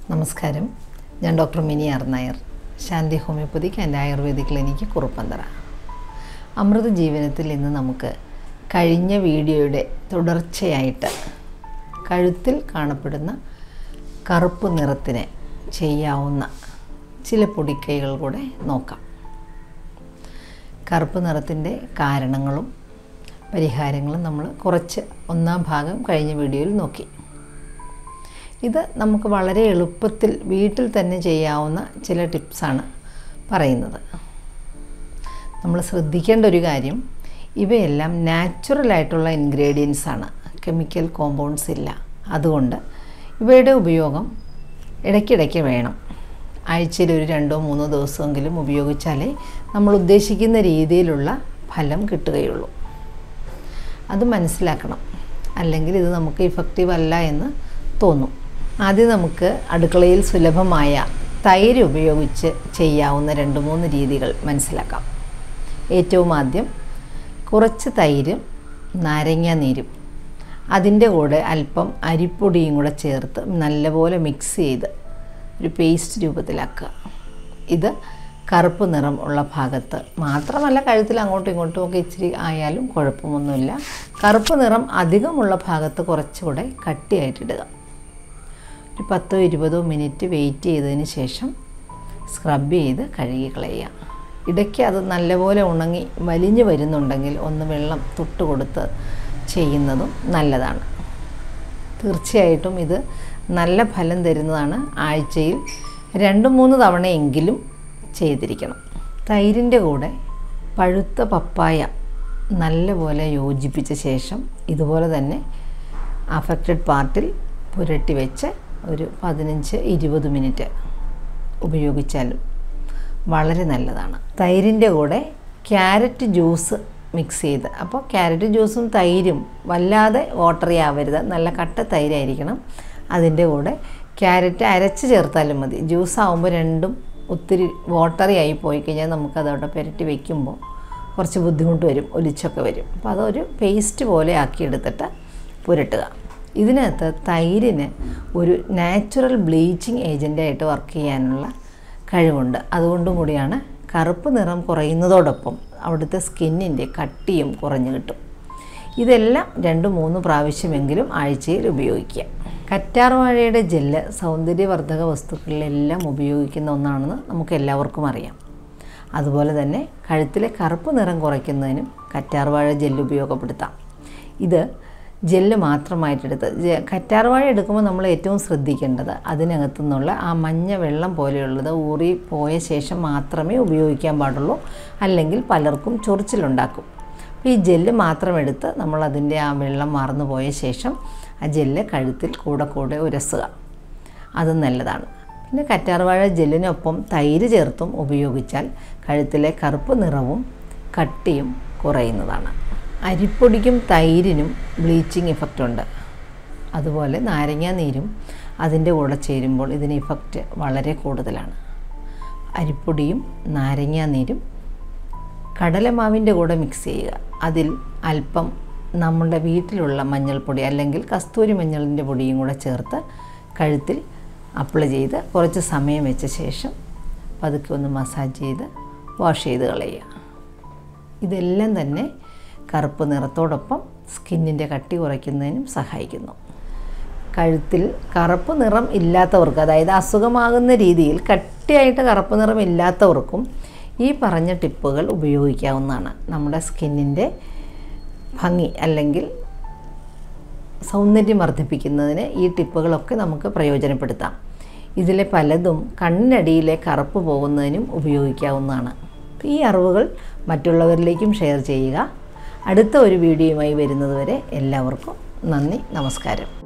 നമസ്കാരം. ഞാൻ doctor Mini R Nair, Shanti homeopathic and ayurvedic clinic Kuruppanthara. അമൃത ജീവനത്തിൽ ഇന്ന് നമുക്ക് കഴിഞ്ഞ വീഡിയോയുടെ തുടർച്ചയായിട്ട് കഴുത്തിൽ കാണപ്പെടുന്ന കറുപ്പ് നിറത്തിന് ചെയ്യാവുന്ന ചില പൊടിക്കൈകൾ കൂടെ നോക്കാം. കറുപ്പ് നിറത്തിൻ്റെ കാരണങ്ങളും പരിഹാരങ്ങളും നമ്മൾ കുറച്ച് ഒന്നാം ഭാഗം കഴിഞ്ഞ വീഡിയോയിൽ നോക്കി. ഇത് നമുക്ക് വളരെ എളുപ്പത്തിൽ വീട്ടിൽ തന്നെ ചെയ്യാവുന്ന ചില ടിപ്സാണ് പറയുന്നത്. നമ്മൾ ശ്രദ്ധിക്കേണ്ട ഒരു കാര്യം, ഇവയെല്ലാം നാച്ചുറലായിട്ടുള്ള ഇൻഗ്രീഡിയൻസ് ആണ്, കെമിക്കൽ കോമ്പൗണ്ട്സ് ഇല്ല. അതുകൊണ്ട് ഇവയുടെ ഉപയോഗം ഇടയ്ക്കിടയ്ക്ക് വേണം. ആഴ്ചയിൽ ഒരു 2-3 ദിവസമെങ്കിലും ഉപയോഗിച്ചാലേ നമ്മൾ ഉദ്ദേശിക്കുന്ന രീതിയിലുള്ള ഫലം കിട്ടുകയുള്ളൂ. അത് മനസ്സിലാക്കണം, അല്ലെങ്കിൽ ഇത് നമുക്ക് ഇഫക്റ്റീവ് അല്ല എന്ന് തോന്നും. ആദ്യം നമുക്ക് അടുക്കളയിൽ സുലഭമായ തൈര് ഉപയോഗിച്ച് ചെയ്യാവുന്ന 2-3 രീതികൾ മനസ്സിലാക്കാം. ഏറ്റവും ആദ്യം കുറച്ച് തൈരും നാരങ്ങ നീരും അതിൻ്റെ കൂടെ അല്പം അരിപ്പൊടിയും കൂടെ ചേർത്ത് നല്ലപോലെ മിക്സ് ചെയ്ത് ഒരു പേസ്റ്റ് രൂപത്തിലാക്കുക. ഇത് കറുപ്പ് നിറം ഉള്ള ഭാഗത്ത് മാത്രമല്ല, കഴുത്തിൽ അങ്ങോട്ടും ഇങ്ങോട്ടും ഒക്കെ ഇച്ചിരി ആയാലും കുഴപ്പമൊന്നുമില്ല. കറുപ്പ് നിറം അധികമുള്ള ഭാഗത്ത് കുറച്ചുകൂടെ കട്ടിയായിട്ടിടുക. ഒരു 10-20 മിനിറ്റ് വെയിറ്റ് ചെയ്തതിന് ശേഷം സ്ക്രബ് ചെയ്ത് കഴുകി കളയുക. ഇടയ്ക്ക് അത് നല്ലപോലെ ഉണങ്ങി വലിഞ്ഞു വരുന്നുണ്ടെങ്കിൽ ഒന്ന് വെള്ളം തൊട്ട് കൊടുത്ത് ചെയ്യുന്നതും നല്ലതാണ്. തീർച്ചയായിട്ടും ഇത് നല്ല ഫലം തരുന്നതാണ്. ആഴ്ചയിൽ 2-3 തവണയെങ്കിലും ചെയ്തിരിക്കണം. തൈരിൻ്റെ കൂടെ പഴുത്ത പപ്പായ നല്ലപോലെ യോജിപ്പിച്ച ശേഷം ഇതുപോലെ തന്നെ അഫക്റ്റഡ് പാർട്ടിൽ പുരട്ടി വെച്ച് ഒരു 15-20 മിനിറ്റ് ഉപയോഗിച്ചാലും വളരെ നല്ലതാണ്. തൈരിൻ്റെ കൂടെ ക്യാരറ്റ് ജ്യൂസ് മിക്സ് ചെയ്ത്, അപ്പോൾ ക്യാരറ്റ് ജ്യൂസും തൈരും വല്ലാതെ വാട്ടറി ആവരുത്, നല്ല കട്ട തൈരായിരിക്കണം. അതിൻ്റെ കൂടെ ക്യാരറ്റ് അരച്ച് ചേർത്താലും മതി. ജ്യൂസ് ആകുമ്പോൾ രണ്ടും ഒത്തിരി വാട്ടറി ആയി പോയി കഴിഞ്ഞാൽ നമുക്കതവിടെ പുരട്ടി വയ്ക്കുമ്പോൾ കുറച്ച് ബുദ്ധിമുട്ട് വരും, ഒലിച്ചൊക്കെ വരും. അപ്പോൾ അതൊരു പേസ്റ്റ് പോലെ ആക്കിയെടുത്തിട്ട് പുരട്ടുക. ഇതിനകത്ത് തൈരിന് ഒരു നാച്ചുറൽ ബ്ലീച്ചിങ് ഏജൻ്റായിട്ട് വർക്ക് ചെയ്യാനുള്ള കഴിവുണ്ട്. അതുകൊണ്ടും കൂടിയാണ് കറുപ്പ് നിറം കുറയുന്നതോടൊപ്പം അവിടുത്തെ സ്കിന്നിൻ്റെ കട്ടിയും കുറഞ്ഞു കിട്ടും. ഇതെല്ലാം 2-3 പ്രാവശ്യമെങ്കിലും ആഴ്ചയിൽ ഉപയോഗിക്കുക. കറ്റാർവാഴയുടെ ജെല്ല് സൗന്ദര്യവർദ്ധക വസ്തുക്കളിലെല്ലാം ഉപയോഗിക്കുന്ന ഒന്നാണെന്ന് നമുക്ക് എല്ലാവർക്കും അറിയാം. അതുപോലെ തന്നെ കഴുത്തിലെ കറുപ്പ് നിറം കുറയ്ക്കുന്നതിനും കറ്റാർവാഴ ജെല്ല് ഉപയോഗപ്പെടുത്താം. ഇത് ജെല്ല് മാത്രമായിട്ടെടുത്ത്, കറ്റാർവാഴ എടുക്കുമ്പോൾ നമ്മൾ ഏറ്റവും ശ്രദ്ധിക്കേണ്ടത് അതിനകത്തു നിന്നുള്ള ആ മഞ്ഞ വെള്ളം പോലെയുള്ളത് ഊറി പോയ ശേഷം മാത്രമേ ഉപയോഗിക്കാൻ പാടുള്ളൂ, അല്ലെങ്കിൽ പലർക്കും ചൊറിച്ചിലുണ്ടാക്കും. അപ്പോൾ ഈ ജെല്ല് മാത്രം എടുത്ത് നമ്മൾ അതിൻ്റെ ആ വെള്ളം മറന്നു പോയ ശേഷം ആ ജെല്ല് കഴുത്തിൽ കൂടെ ഉരസുക. അത് നല്ലതാണ്. പിന്നെ കറ്റാർവാഴ ജെല്ലിനൊപ്പം തൈര് ചേർത്തും ഉപയോഗിച്ചാൽ കഴുത്തിലെ കറുപ്പ് നിറവും കട്ടിയും കുറയുന്നതാണ്. അരിപ്പൊടിക്കും തൈരിനും ബ്ലീച്ചിങ് ഇഫക്റ്റ് ഉണ്ട്. അതുപോലെ നാരങ്ങ നീരും അതിൻ്റെ കൂടെ ചേരുമ്പോൾ ഇതിന് ഇഫക്റ്റ് വളരെ കൂടുതലാണ്. അരിപ്പൊടിയും നാരങ്ങ നീരും കടലമാവിൻ്റെ കൂടെ മിക്സ് ചെയ്യുക. അതിൽ അല്പം നമ്മുടെ വീട്ടിലുള്ള മഞ്ഞൾപ്പൊടി അല്ലെങ്കിൽ കസ്തൂരി മഞ്ഞളിൻ്റെ പൊടിയും കൂടെ ചേർത്ത് കഴുത്തിൽ അപ്ലൈ ചെയ്ത് കുറച്ച് സമയം വെച്ച ശേഷം പതുക്കെ ഒന്ന് മസാജ് ചെയ്ത് വാഷ് ചെയ്ത് കളയുക. ഇതെല്ലാം തന്നെ കറുപ്പ് നിറത്തോടൊപ്പം സ്കിന്നിൻ്റെ കട്ടി കുറയ്ക്കുന്നതിനും സഹായിക്കുന്നു. കഴുത്തിൽ കറുപ്പ് നിറം ഇല്ലാത്തവർക്ക്, അതായത് അസുഖമാകുന്ന രീതിയിൽ കട്ടിയായിട്ട് കറുപ്പ് നിറം ഇല്ലാത്തവർക്കും ഈ പറഞ്ഞ ടിപ്പുകൾ ഉപയോഗിക്കാവുന്നതാണ്. നമ്മുടെ സ്കിന്നിൻ്റെ ഭംഗി അല്ലെങ്കിൽ സൗന്ദര്യം വർദ്ധിപ്പിക്കുന്നതിന് ഈ ടിപ്പുകളൊക്കെ നമുക്ക് പ്രയോജനപ്പെടുത്താം. ഇതിലെ പലതും കണ്ണിനടിയിലെ കറുപ്പ് പോകുന്നതിനും ഉപയോഗിക്കാവുന്നതാണ്. ഈ അറിവുകൾ മറ്റുള്ളവരിലേക്കും ഷെയർ ചെയ്യുക. അടുത്ത ഒരു വീഡിയോയുമായി വരുന്നതുവരെ എല്ലാവർക്കും നന്ദി, നമസ്കാരം.